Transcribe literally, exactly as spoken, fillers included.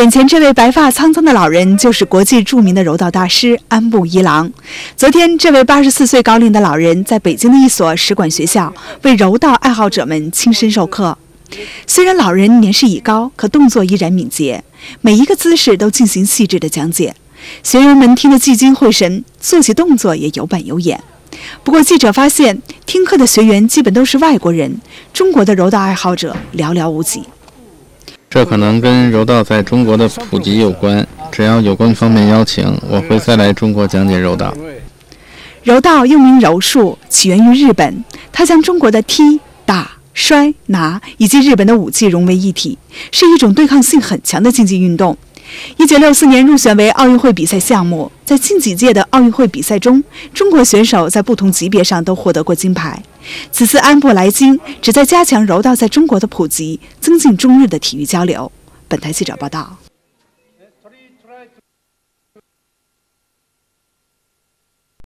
眼前这位白发苍苍的老人，就是国际著名的柔道大师安部一郎。昨天，这位八十四岁高龄的老人在北京的一所使馆学校为柔道爱好者们亲身授课。虽然老人年事已高，可动作依然敏捷，每一个姿势都进行细致的讲解，学员们听得聚精会神，做起动作也有板有眼。不过，记者发现，听课的学员基本都是外国人，中国的柔道爱好者寥寥无几。 这可能跟柔道在中国的普及有关。只要有关方面邀请，我会再来中国讲解柔道。 柔道又名柔术，起源于日本，它将中国的踢、打、摔、拿以及日本的武技融为一体，是一种对抗性很强的竞技运动。一九六四年入选为奥运会比赛项目，在近几届的奥运会比赛中，中国选手在不同级别上都获得过金牌。此次安部来京，旨在加强柔道在中国的普及，增进中日的体育交流。本台记者报道。